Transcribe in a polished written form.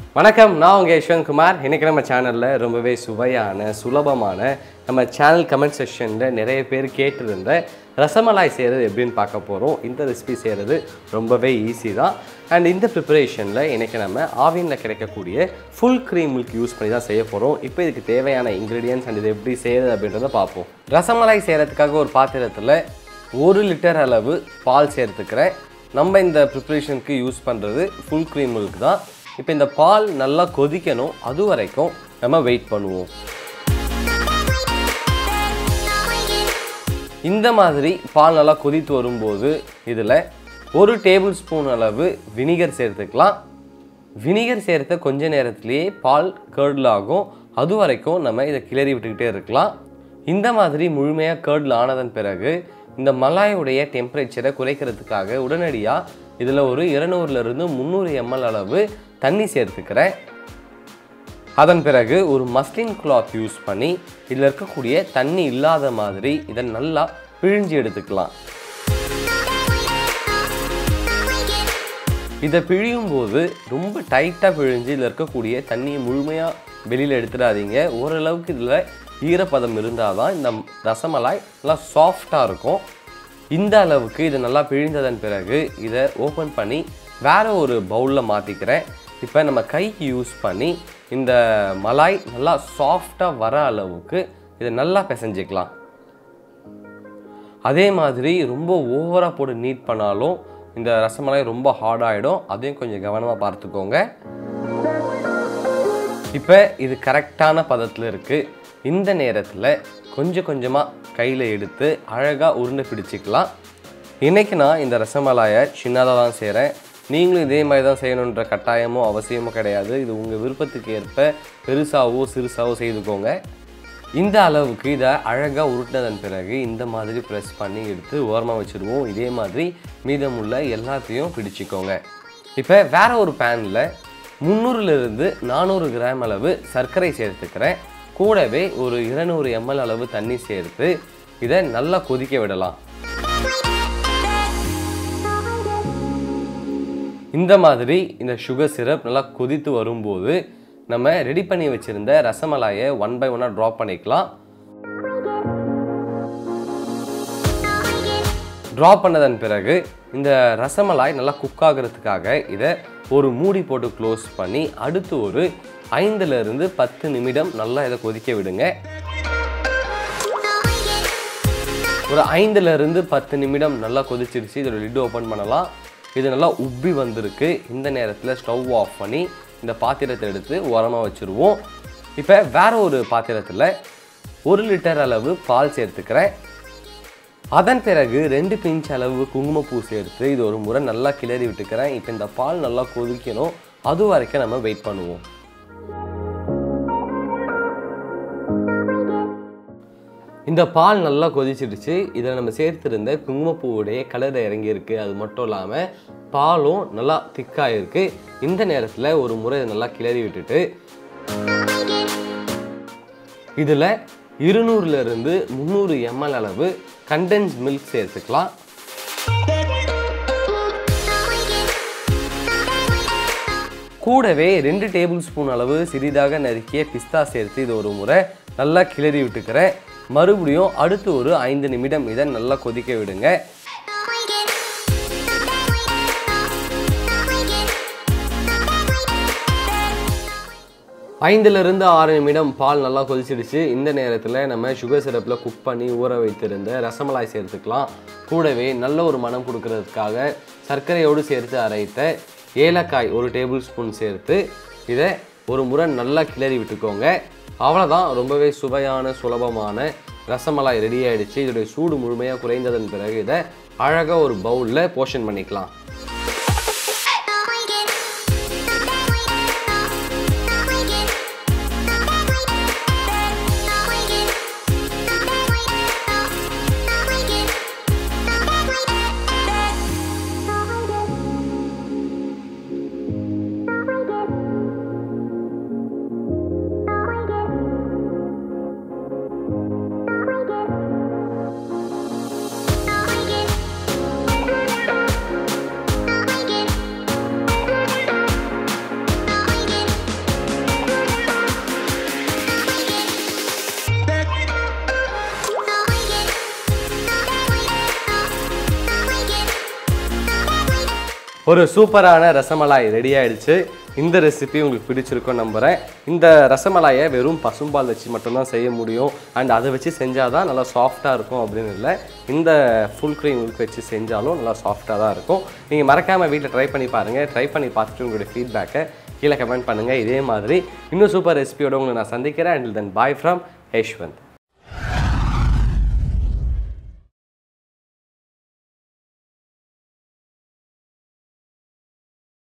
வணக்கம், நான் உங்கள் Yeshwanth Kumar. இன்றைக்கி நம்ம சேனலில் ரொம்பவே சுவையான சுலபமான நம்ம சேனல் கமெண்ட் செக்ஷனில் நிறைய பேர் கேட்டிருந்த ரசமலாய் செய்கிறது எப்படின்னு பார்க்க போகிறோம். இந்த ரெசிபி செய்கிறது ரொம்பவே ஈஸி தான். அண்ட் இந்த ப்ரிப்பரேஷனில் இன்றைக்கி நம்ம ஆவினில் கிடைக்கக்கூடிய ஃபுல் க்ரீம் மில்க் யூஸ் பண்ணி தான் செய்ய போகிறோம். இப்போ இதுக்கு தேவையான இன்க்ரீடியன்ஸ் அண்ட் இது எப்படி செய்கிறது அப்படின்றத பார்ப்போம். ரசமலாய் செய்கிறதுக்காக ஒரு பாத்திரத்தில் 1 லிட்டர் அளவு பால் சேர்த்துக்கிறேன். நம்ம இந்த ப்ரிப்பரேஷனுக்கு யூஸ் பண்ணுறது ஃபுல் க்ரீம் மில்க் தான். இப்போ இந்த பால் நல்லா கொதிக்கணும், அது வரைக்கும் நம்ம வெயிட் பண்ணுவோம். இந்த மாதிரி பால் நல்லா கொதித்து வரும்போது இதில் 1 டேபிள் ஸ்பூன் அளவு வினிகர் சேர்த்துக்கலாம். வினிகர் சேர்த்த கொஞ்ச நேரத்திலேயே பால் கர்டில் ஆகும், அது வரைக்கும் நம்ம இதை கிளறி விட்டுக்கிட்டே இருக்கலாம். இந்த மாதிரி முழுமையாக கர்டில் ஆனதன் பிறகு இந்த மலாயுடைய டெம்பரேச்சரை குறைக்கிறதுக்காக உடனடியாக இதில் ஒரு 200லிருந்து 300 ml அளவு தண்ணி சேர்த்துக்கிறேன். அதன் பிறகு ஒரு மஸ்லின் கிளாத் யூஸ் பண்ணி இதில் இருக்கக்கூடிய தண்ணி இல்லாத மாதிரி இதை நல்லா பிழிஞ்சு எடுத்துக்கலாம். இதை பிழியும் போது ரொம்ப டைட்டாக பிழிஞ்சு இதில் இருக்கக்கூடிய தண்ணியை முழுமையாக வெளியில் எடுத்துடாதீங்க. ஓரளவுக்கு இதில் ஈரப்பதம் இருந்தால் தான் இந்த ரசமலாய் நல்லா சாஃப்டாக இருக்கும். இந்த அளவுக்கு இதை நல்லா பிழிந்ததன் பிறகு இதை ஓப்பன் பண்ணி வேறு ஒரு பவுலில் மாற்றிக்கிறேன். இப்போ நம்ம கைக்கு யூஸ் பண்ணி இந்த மலாய் நல்லா சாஃப்டாக வர அளவுக்கு இதை நல்லா பிசைஞ்சிக்கலாம். அதே மாதிரி ரொம்ப ஓவராக போட்டு நீட் பண்ணாலும் இந்த ரசமலாய் ரொம்ப ஹார்டாகிடும், அதையும் கொஞ்சம் கவனமாக பார்த்துக்கோங்க. இப்போ இது கரெக்டான பதத்தில் இருக்குது. இந்த நேரத்தில் கொஞ்சம் கொஞ்சமாக கையில் எடுத்து அழகாக உருண்டை பிடிச்சிக்கலாம். இன்றைக்கி நான் இந்த ரசமலாயை சின்னதாக தான் செய்கிறேன். நீங்களும் இதே மாதிரி தான் செய்யணுன்ற கட்டாயமோ அவசியமோ கிடையாது. இது உங்கள் விருப்பத்துக்கு ஏற்ப பெருசாகவோ சிறுசாகவோ செய்துக்கோங்க. இந்த அளவுக்கு இதை அழகாக உருட்டினதன் பிறகு இந்த மாதிரி ப்ரெஸ் பண்ணி எடுத்து ஓரமாக வச்சுருவோம். இதே மாதிரி மீதமுள்ள எல்லாத்தையும் பிடிச்சிக்கோங்க. இப்போ வேறு ஒரு பேனில் 300லிருந்து 400 கிராம் அளவு சர்க்கரை சேர்த்துக்கிறேன். கூடவே ஒரு 200 ml அளவு தண்ணி சேர்த்து இதை நல்லா கொதிக்க விடலாம். இந்த மாதிரி இந்த சுகர் சிரப் நல்லா கொதித்து வரும்போது நம்ம ரெடி பண்ணி வச்சுருந்த ரசமலாயை 1 by 1 ட்ராப் பண்ணிக்கலாம். ட்ராப் பண்ணதன் பிறகு இந்த ரசமலாய் நல்லா குக் ஆகிறதுக்காக இதை ஒரு மூடி போட்டு க்ளோஸ் பண்ணி அடுத்து ஒரு 5லிருந்து 10 நிமிடம் நல்லா இதை கொதிக்க விடுங்க. ஒரு 5லிருந்து 10 நிமிடம் நல்லா கொதிச்சிருச்சு. இதோட லிட் ஓப்பன் பண்ணலாம். இது நல்லா உப்பி வந்திருக்கு. இந்த நேரத்தில் ஸ்டவ் ஆஃப் பண்ணி இந்த பாத்திரத்தை எடுத்து உரமாக வச்சுருவோம். இப்போ வேறு ஒரு பாத்திரத்தில் 1 லிட்டர் அளவு பால் சேர்த்துக்கிறேன். அதன் பிறகு 2 பிஞ்ச் அளவு குங்குமப்பூ சேர்த்து இது ஒரு முறை நல்லா கிளறி விட்டுக்கிறேன். இப்போ இந்த பால் நல்லா கொதிக்கணும், அது வரைக்கும் நம்ம வெயிட் பண்ணுவோம். இந்த பால் நல்லா கொதிச்சிடுச்சு. இதில் நம்ம சேர்த்துருந்த குங்குமப்பூவுடைய கலர் இறங்கியிருக்கு. அது மட்டும் இல்லாமல் பாலும் நல்லா திக்காக இருக்குது. இந்த நேரத்தில் ஒரு முறை நல்லா கிளறி விட்டுட்டு இதில் 200லிருந்து 300 ml அளவு கண்டென்ஸ்ட் மில்க் சேர்த்துக்கலாம். கூடவே 2 டேபிள் ஸ்பூன் அளவு சிறிதாக நறுக்கிய பிஸ்தா சேர்த்து இது ஒரு முறை நல்லா கிளறி விட்டுக்கிறேன். மறுபடியும் அடுத்து ஒரு 5 நிமிடம் இதை நல்லா கொதிக்க விடுங்க. ஐந்துலேருந்து 6 நிமிடம் பால் நல்லா கொதிச்சிடுச்சு. இந்த நேரத்தில் நம்ம சுகர் சிரப்பில் குக் பண்ணி ஊற வைத்திருந்த ரசமலாய் சேர்த்துக்கலாம். கூடவே நல்ல ஒரு மனம் கொடுக்கறதுக்காக சர்க்கரையோடு சேர்த்து அரைத்த ஏலக்காய் 1 டேபிள் ஸ்பூன் சேர்த்து இதை ஒரு முறை நல்லா கிளறி விட்டுக்கோங்க. அவ்வளோதான், ரொம்பவே சுவையான சுலபமான ரசமலாய் ரெடி ஆகிடுச்சு. இதோடைய சூடு முழுமையாக குறைந்ததன் பிறகு இதை அழகாக ஒரு பவுலில் போர்ஷன் பண்ணிக்கலாம். ஒரு சூப்பரான ரசமலாய் ரெடி ஆயிடுச்சு. இந்த ரெசிபி உங்களுக்கு பிடிச்சிருக்கும் நம்புகிறேன். இந்த ரசமலாயை வெறும் பசும்பால் வச்சு மட்டும்தான் செய்ய முடியும். அண்ட் அதை வச்சு செஞ்சால் தான் நல்லா சாஃப்டாக இருக்கும் அப்படின்னு இல்லை, இந்த ஃபுல் க்ரீம் மில்க் வச்சு செஞ்சாலும் நல்லா சாஃப்டாக தான் இருக்கும். நீங்கள் மறக்காமல் வீட்டில் ட்ரை பண்ணி பாருங்கள். ட்ரை பண்ணி பார்த்துட்டு உங்களுடைய ஃபீட்பேக்கை கீழே கமெண்ட் பண்ணுங்கள். இதே மாதிரி இன்னும் சூப்பர் ரெசிபியோட உங்களை நான் சந்திக்கிறேன். And then bye from Yashwant.